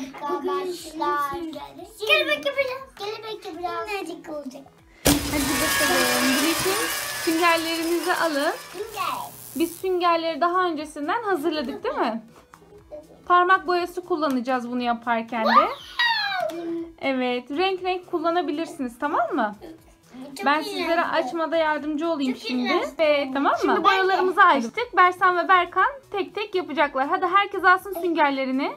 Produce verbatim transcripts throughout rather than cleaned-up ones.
arkadaşlar. Kelebek yapacağız. Kelebek yapacağız. Minnacık olacak. Hadi bakalım. Birikim süngerlerinizi alın. Sünger. Biz süngerleri daha öncesinden hazırladık değil mi? Parmak boyası kullanacağız bunu yaparken de. Evet, renk renk kullanabilirsiniz, tamam mı? Çok Ben iyi sizlere renkli. açmada yardımcı olayım Çok şimdi. iyi. Ve tamam mı? Şimdi boyalarımızı açtık. Bersan ve Berkan tek tek yapacaklar. Hadi herkes alsın süngerlerini.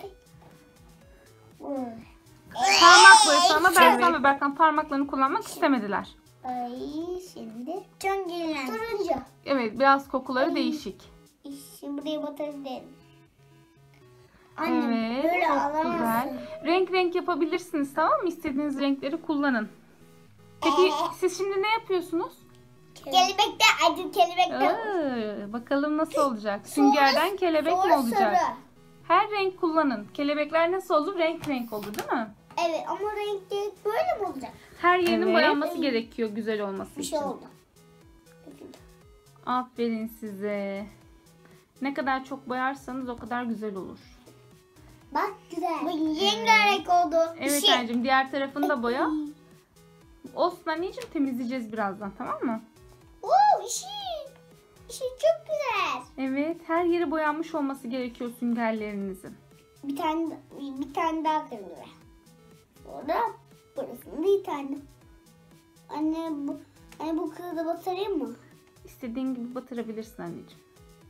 Parmak boyası ama Bersan ve Berkan parmaklarını kullanmak istemediler. Ay şimdi çöngelen. Turuncu. Evet, biraz kokuları değişik. Şimdi buraya batırdım. Annem Evet, böyle çok alamazsın. güzel. Renk renk yapabilirsiniz, tamam mı? İstediğiniz renkleri kullanın. Peki siz şimdi ne yapıyorsunuz? Kelebekte acı kelebekte. Aa, bakalım nasıl olacak? Süngerden kelebek mi Sonra olacak? sarı. Her renk kullanın. Kelebekler nasıl olur? Renk renk olur, değil mi? Evet ama renkli böyle mi olacak? Her yerinin Evet. boyanması gerekiyor güzel olması Bir için. şey oldu. Aferin size. Ne kadar çok boyarsanız o kadar güzel olur. Bak güzel. Bu rengarenk oldu. Evet Şey. anneciğim, diğer tarafını da boya. Olsun anneciğim, temizleyeceğiz birazdan, tamam mı? Oo işi. İşi çok güzel. Evet, her yeri boyanmış olması gerekiyor süngerlerinizin. Bir tane bir tane daha kırmızı. Sonra burasında bir tane. Anne bu anne bu kağıda batırayım mı? İstediğin gibi batırabilirsin anneciğim.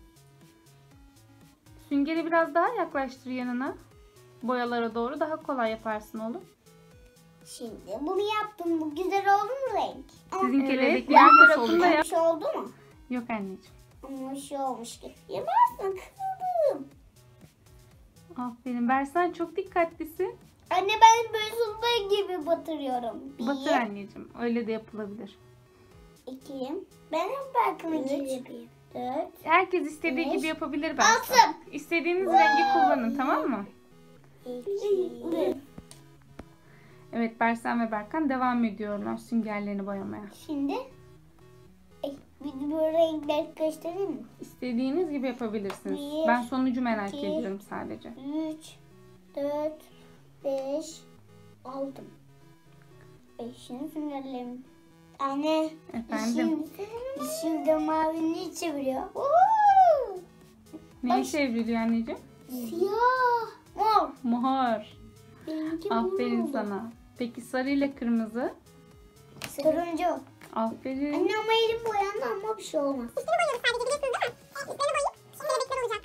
Süngeri biraz daha yaklaştır yanına. Boyalara doğru daha kolay yaparsın oğlum. Şimdi bunu yaptım. Bu güzel oldu mu renk? Sizin Ama kelebekler yan nasıl tarafında olacak? bir şey oldu mu? Yok anneciğim. Ama şey olmuş ki. Yaparsın kızım. Aferin. Bersan çok dikkatlisin. Anne ben böyle sunma gibi batırıyorum. Bir, Batır anneciğim. Öyle de yapılabilir. iki, ben hep Berkan'ı geçeyim. Dört, Herkes istediği Beş, gibi yapabilir Bersan. altı. İstediğiniz rengi kullanın, tamam mı? iki. Evet, Bersan ve Berkan devam ediyorlar süngerlerini boyamaya. Şimdi e, bir böyle renkler göstereyim mi? İstediğiniz gibi yapabilirsiniz. Bir, Ben sonucu merak iki, ediyorum sadece. Üç, dört, beş, altı. Beşini süngerlerim. Anne. Efendim? Şimdi, şimdi mavini çeviriyor. Neyi çevriliyor anneciğim? Siyah. Mor. Mor. Benimki mor Aferin oldu. sana. Peki sarı ile kırmızı? Turuncu. Aferin. Anne ama elim boyandı ama bir şey olmaz. Üstünü boyuyoruz sadece, biliyorsunuz değil mi? Üstünü boyayıp şimdi bebekler olacak.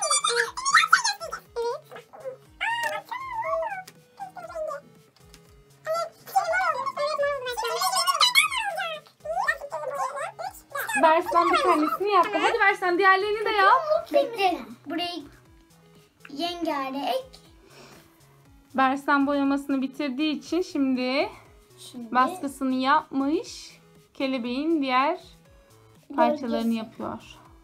Bersan bir tanesini yaptı. Hadi Bersan diğerlerini de yap. Bekle. Burayı yengarenk. Bersan boyamasını bitirdiği için şimdi Şimdi baskısını yapmış. Kelebeğin diğer parçalarını Gölgesi. yapıyor.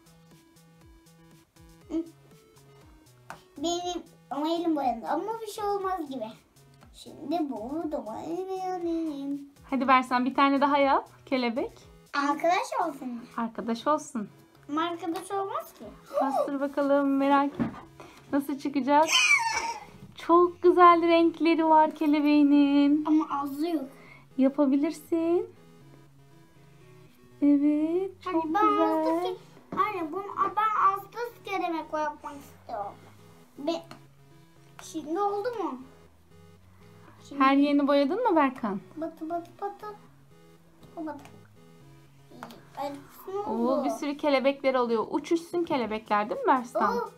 benim ama elim boyandı ama bir şey olmaz gibi. Şimdi bu da boyanayım. Hadi Bersan bir tane daha yap. Kelebek. Arkadaş olsun. Arkadaş olsun. Ama arkadaş olmaz ki. Bastır bakalım, merak et. Nasıl çıkacak? Çok güzel renkleri var kelebeğinin. Ama azı yok. Yapabilirsin. Evet, çok Hani ben güzel. azlık, anne bunu ben azlık kelebek yapmak istiyorum. Be, şimdi oldu mu? Şimdi Her yerini boyadın mı Berkan? batı batı batı. O batı. Ay, ne Oo, oldu? bir sürü kelebekler oluyor. Uçuşsun kelebekler değil mi Bersan? Oo.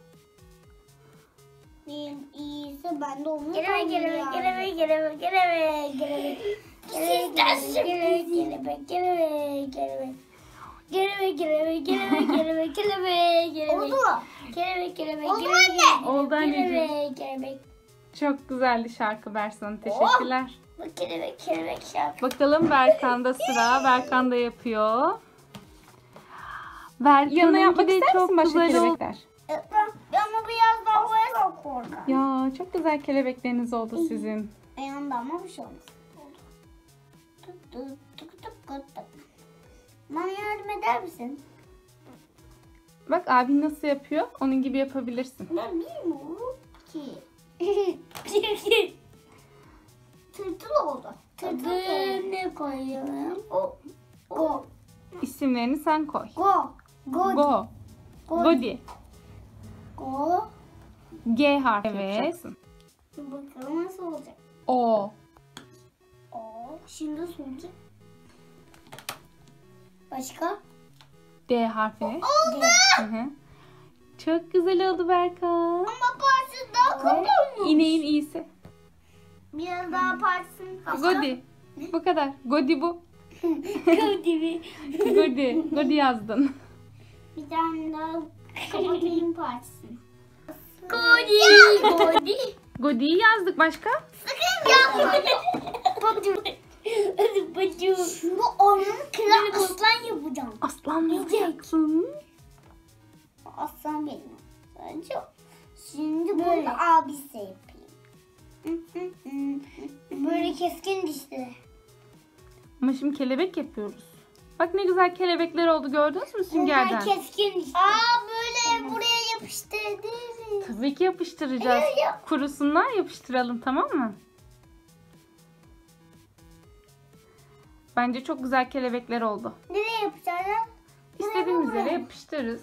İyi, iyiyse ben de onu Kelebek, kelebek, kelebek, kelebek, kelebek, kelebek. Kelebek, kelebek, kelebek, kelebek, kelebek. Kelebek, kelebek, kelebek, kelebek, kelebek, kelebek. Oldu mu? Kelebek, kelebek, Oldu mu kelebek, anne? kelebek, Oldu anneciğim. Kelebek, kelebek. Çok güzeldi şarkı Bersan. Teşekkürler. Bu kelebek, kelebek şarkı. Bakalım Berkan'da sıra. Berkan da yapıyor. Berkan'ınki de çok güzel oldu. Ben, ama biraz daha boyasam korkar. Ya çok güzel kelebekleriniz oldu sizin. Yanında ama bir şey olmaz. Tık tık tık tık tık tık. Bana yardım eder misin? Bak abin nasıl yapıyor? Onun gibi yapabilirsin. Ben bilmiyorum ki. Tırtıl oldu. Tırtıl Adı ne koyalım? O. Go. İsimlerini sen koy. Go. Go. Go. Go. Godi. Go. G harfi Evet. yapacaksın. Bakalım nasıl olacak. O. O. Şimdi nasıl olacak? Başka? D harfi. Oldu. Hı hı. Çok güzel oldu Berkan. Ama parçası daha kalın. İneğin iyisi. Biraz daha parçasını Godi. Bu kadar. Godi bu. Godi mi? Godi. Godi yazdın. Bir tane daha kapatayım parçasını. Godi. Godi. Godi'yi yazdık. Başka? Sakın yapma. Bacım. Bacım. Bu onun kral aslan yapacağım. Aslan mı yapacaksın? Aslan benim. Sadece şimdi bunu abisi yapayım. Böyle keskin dişli. Ama şimdi kelebek yapıyoruz. Bak ne güzel kelebekler oldu, gördünüz mü süngerden? keskin dişli. Aa böyle buraya yapıştırırız. Tabii ki yapıştıracağız. Hayır, yap. Kurusunlar, yapıştıralım, tamam mı? Bence çok güzel kelebekler oldu. Nereye yapacağız? İstediğimiz buraya. yere yapıştırırız.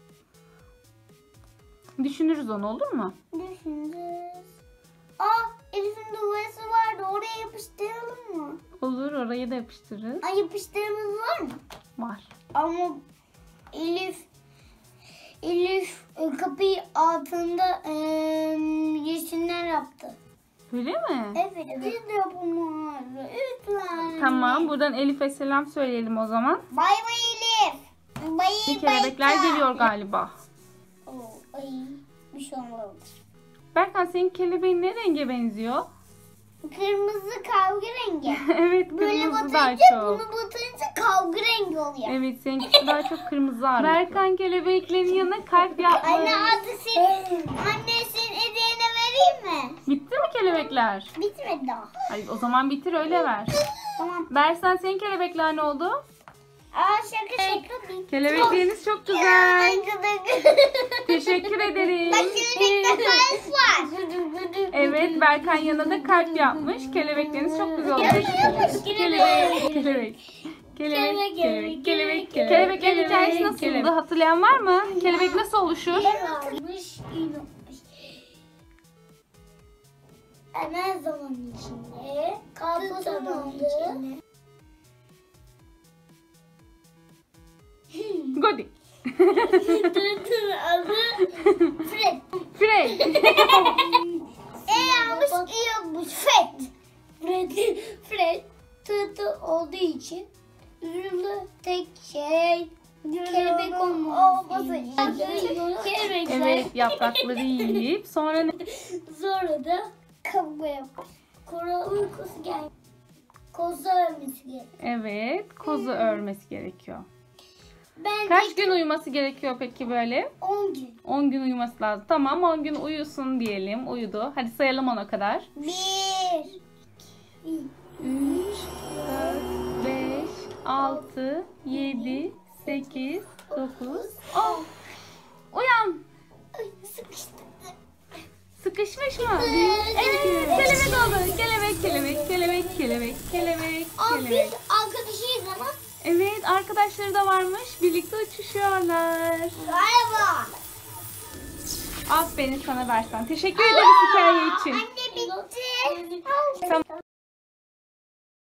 Düşünürüz onu, olur mu? Düşünürüz. Aa Elif'in duvarısı vardı. Oraya yapıştıralım mı? Olur, oraya da yapıştırırız. Ay yapıştırmamız var mı? Var. Ama Elif Elif e, kapıyı altında e, resimler yaptı. Öyle mi? Evet, biz de yapalım. Lütfen. Tamam, buradan Elif'e selam söyleyelim o zaman. Bay bay Elif. Bay Bir kelebekler bay. geliyor galiba. Oo, ay bir şey olmadı. Berkan, senin kelebeğin ne renge benziyor? Kırmızı kavga rengi. Evet, Böyle kırmızı daha batınca çok. bunu batınca kavga rengi oluyor. Evet, seninkisi daha çok kırmızı ağırlıklı. Berkan kelebeklerin yanına kalp yapmış. Anne adı senin. Anne senin hediyene vereyim mi? Bitti mi kelebekler? Bitmedi daha. Hayır, o zaman bitir öyle ver. Tamam. Bersan, senin kelebekler ne oldu? Aa şaka şaka. bitti. Kelebekleriniz çok Ya, güzel. ne kadar- Teşekkür ederim. Bak kelebekte kalp var. Evet, Berkan yanına da kalp yapmış. Kelebekleriniz çok güzel olmuş. Kelebek, Kelebek, kelebek. Kelebek, kelebek, kelebek, kelebek. Kelebeklerin hikayesi nasıldı? Hatırlayan var mı? Kelebek nasıl oluşur? Yanılmış, inanmış. Hemen zaman içinde. Kaldı zaman içinde. Godi. Tırtıl adı Fred. Frey. E yanlış, I yanlış. Fred. Fred. Fred. Tırtıl olduğu için üzüldü. Tek şey kelebek olması. Kelebekler. Evet, yaprakları yiyip sonra ne? Sonra da kavga yapar. Kora uykusu gel. Kozu ölmesi gerek. Evet, kozu örmesi gerekiyor. Ben Kaç gün uyuması gerekiyor peki böyle? on gün. on gün uyuması lazım. Tamam, on gün uyusun diyelim. Uyudu. Hadi sayalım ona kadar. Bir. üç, dört, beş, altı, yedi, sekiz, dokuz, on. Uyan. Ay sıkıştı. Sıkışmış mı? Evet, kelebek oldu. Kelebek, kelebek, kelebek, kelebek, kelebek, Aa, kelebek. biz arkadaşıyız ama. Evet, arkadaşları da varmış. Birlikte uçuşuyorlar. Galiba. Aferin sana Bersan. Teşekkür ederiz hikaye için. Anne bitti.